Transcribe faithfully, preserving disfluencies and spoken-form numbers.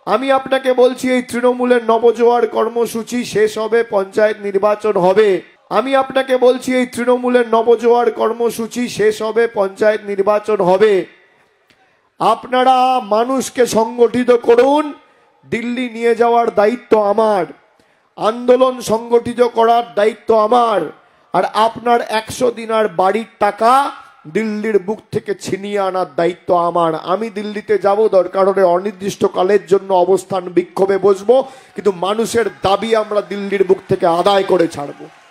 আমি আপনাকে বলছি এই তৃণমূলের নবজোয়ার কর্মসূচি শেষ হবে, পঞ্চায়েত নির্বাচন হবে। আমি আপনাকে বলছি এই তৃণমূলের নবজোয়ার কর্মসূচি শেষ হবে, পঞ্চায়েত নির্বাচন হবে। আপনারা মানুষকে সংগঠিত করুন, দিল্লি নিয়ে যাওয়ার দায়িত্ব আমার, আন্দোলন সংগঠিত করার দায়িত্ব আমার। আর আপনার একশো দিনার বাড়ির টাকা দিল্লির বুক থেকে ছিনিয়ে আনার দায়িত্ব আমার। আমি দিল্লিতে যাব, দরকার হলে অনির্দিষ্টকালের জন্য অবস্থান বিক্ষোভে বসবো, কিন্তু মানুষের দাবি আমরা দিল্লির বুক থেকে আদায় করে ছাড়বো।